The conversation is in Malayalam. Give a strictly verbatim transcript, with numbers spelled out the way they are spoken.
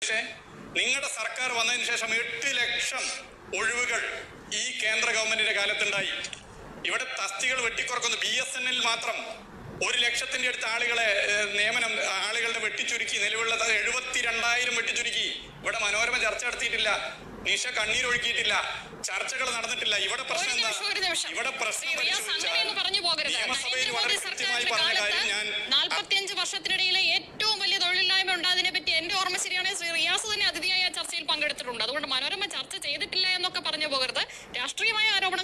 പക്ഷേ നിങ്ങളുടെ സർക്കാർ വന്നതിന് ശേഷം എട്ട് ലക്ഷം ഒഴിവുകൾ ഈ കേന്ദ്ര ഗവൺമെന്റിന്റെ കാലത്തുണ്ടായി. ഇവിടെ തസ്തികൾ വെട്ടിക്കുറക്കുന്നു. ബി എസ് എൻ എൽ മാത്രം ഒരു ലക്ഷത്തിന്റെ അടുത്ത് ആളുകളെ നിയമനം ആളുകളുടെ വെട്ടിച്ചുരുക്കി. നിലവിലുള്ള എഴുപത്തിരണ്ടായിരം വെട്ടിച്ചുരുക്കി. ഇവിടെ മനോരമ ചർച്ച നടത്തിയിട്ടില്ല, നിഷ കണ്ണീരൊഴുക്കിയിട്ടില്ല, ചർച്ചകൾ നടന്നിട്ടില്ല. ഇവിടെ പ്രശ്നം എന്താ? ഇവിടെ പ്രശ്നം നിയമസഭയിൽ വളരെ കൃത്യമായി പറഞ്ഞ കാര്യം ഞാൻ നാൽപ്പത്തിയഞ്ച് വർഷത്തിനിടയിലെ ഏറ്റവും വലിയ തൊഴിലില്ലായ്മ ഉണ്ടായതിനെ പറ്റി എന്റെ ഓർമ്മ ശരിയാണെങ്കിൽ ശ്രീ റിയാസ് തന്നെ അതിഥിയായ ചർച്ചയിൽ പങ്കെടുത്തിട്ടുണ്ട്. അതുകൊണ്ട് മനോരമ ചർച്ച ചെയ്തിട്ടില്ല എന്നൊക്കെ പറഞ്ഞു പോകരുത്. രാഷ്ട്രീയമായ ആരോപണം